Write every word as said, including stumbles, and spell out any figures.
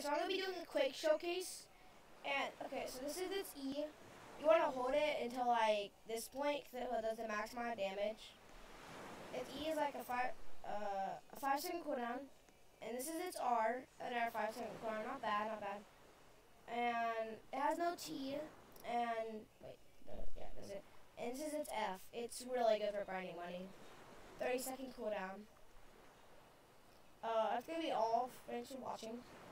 Okay, so I'm gonna be doing a Quake showcase, and okay, so this is its E. You want to hold it until like this point, so it does the max amount of damage. Its E is like a five, uh, a five second cooldown, and this is its R, another five second cooldown. Not bad, not bad. And it has no T, and wait, no, yeah, that's it. And this is its F. It's really good for grinding money. thirty second cooldown. Uh, that's gonna be all. Thanks for watching.